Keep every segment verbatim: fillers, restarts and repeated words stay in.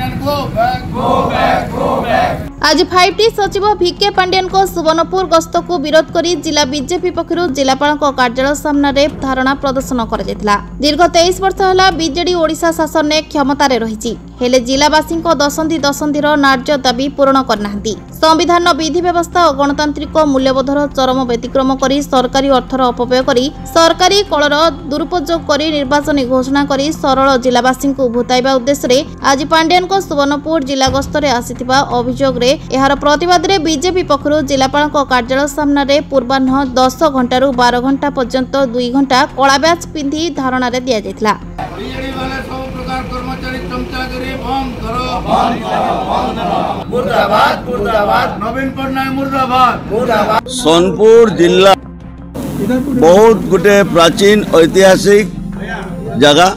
आज five T सचिव भिके पांडियन को सुवर्णपुर गस्त को विरोध करी जिला बीजेपी पक्षरु जिलापाल कार्यालय सामने धारणा प्रदर्शन कर दीर्घ तेईस वर्ष है बीजेडी ओडिशा शासन में क्षमतार रही हेले जिलावासी दशंधि दशंधिर नार्य दाबी पूरण करना संविधान विधि व्यवस्था और गणतांत्रिक मूल्यबोधर चरम व्यतिक्रम कर सरकारी अर्थर अपव्यय कर सरकारी कलर दुरुपयोग कर निर्वाचन घोषणा कर सरल जिलावासी को भूताइबा उद्देश्य आज पांडियन को सुवर्णपुर जिला गस्तर आसिथिबा अभियोग रे एहार प्रतिवाद रे बीजेपी पक्षरु जिलापाल कार्यालय सामने पूर्वाह्न दस घंटारू बारह घंटा पर्यंत दुई घंटा कला बैच पिंधि धारणा रे दिया जायतिला। सोनपुर जिला बहुत गोटे प्राचीन ऐतिहासिक जगह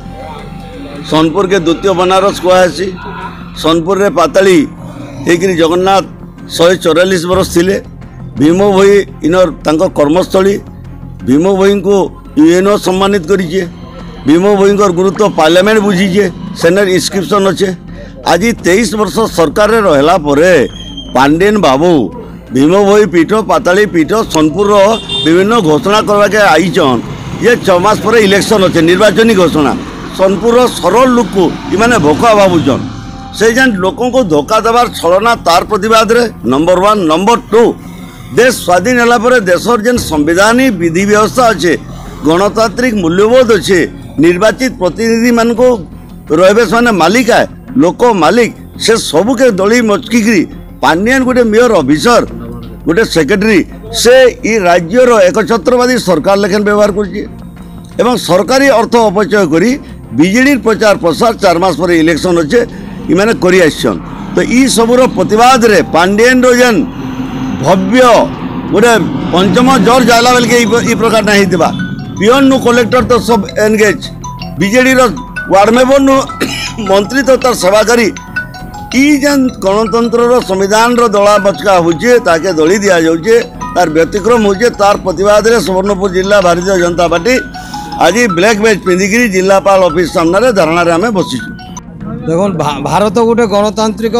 सोनपुर के द्वितीय बनारस कहसी सोनपुर रे पाताली एक जगन्नाथ शहे चौरालीस बरस थिले भीम भोई इनर तांको कर्मस्थली भीम भोई को यूएनओ सम्मानित करिए भीम भोई गुरुत्व पार्लियामेंट बुझीचे सेनर इंस्क्रिप्शन अच्छे आज तेईस वर्ष सरकार रहा पांडियन बाबू भीम भोई पीठ पाताली पीठ सोनपुर विभिन्न घोषणा करवाके आईचन ये छमास पर इलेक्शन अच्छे निर्वाचनी घोषणा सोनपुर सरल लोक को इमाने भोका भावुचन से जेन लोकों को धोखा देवार छलना तार प्रतिवाद रे नंबर वन नंबर टू देश स्वाधीन होला पर देशर जेन संविधानिक विधि व्यवस्था अच्छे गणतांत्रिक मूल्यबोध अच्छे निर्वाचित प्रतिनिधि मान को रहे माने मालिक है लोक मालिक से सबू के दली मचकी पांडियन गोटे मेयर ऑफिसर गोटे सेक्रेटरी से ई राज्यर एकछत्रवादी सरकार लेखन व्यवहार कर सरकारी अर्थ अपचय करी बीजेडी प्रचार प्रसार चार मास पर इलेक्शन अच्छे इमाने करी आसन तो ई सबूर प्रतिवाद रे पांडियन जेन भव्य गोटे पंचम जर जाला बेल के ई प्रकार नहीं थिबा पियन नु कलेक्टर तो सब एनगेज बीजेडी रो वार्ड मेंबर नु मंत्री तो तार सेवाकारी ई जेन गणतंत्र रो संविधान रो दला बचका होजे ताके दली दिया जाउजे तार व्यतिक्रम होजे तार प्रतिवाद रे सुवर्णपुर जिला भारतीय जनता पार्टी आज ब्लैक बैच पिंधिकी जिलापाल ऑफिस सामने धारणा रे आमे बसिछु। देखो भारत गोटे गणतांत्रिक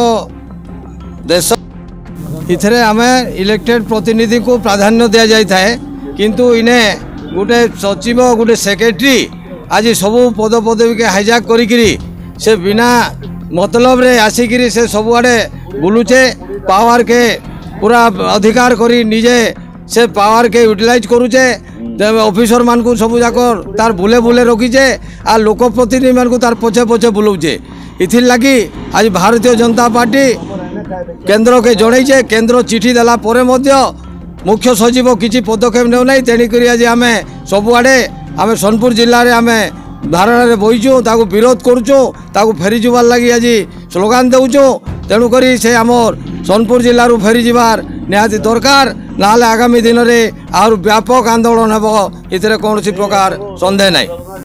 देश इथरे आमे इलेक्टेड प्रतिनिधि को प्राधान्य दिया जाय थाए किंतु इने गोटे सचिव गोटे सेक्रेटरी आज सबू पद पदवी के हाईजैक करी से बिना मतलब रे आसिकी से सबुआड़े बुलुचे पावर के पूरा अधिकार करी निजे से पावर के यूटिलाइज करुचे ऑफिसर मान को सबू जाक तार बुले बुले रखीचे आ लोक प्रतिनिधि मान को तार पछे पछे बुलाऊचे इथिर लगी आज भारतीय जनता पार्टी केंद्र के जड़े केंद्र चिठी देला परे मध्य मुख्य सचिव किसी पदक्षेप नेउ नै तेणुक आज आम सबुआड़े आम सोनपुर जिले में आम धारणा बहीचु ताकू विरोध करुचु ताकू फेरी जबार लगी आज स्लोगान देउचु तेणुक से आमर सोनपुर जिलू फेरी जबार निहाती दरकार ना आगामी दिन में आहुरी व्यापक आंदोलन हेब इतने कौन प्रकार संदेह नहीं।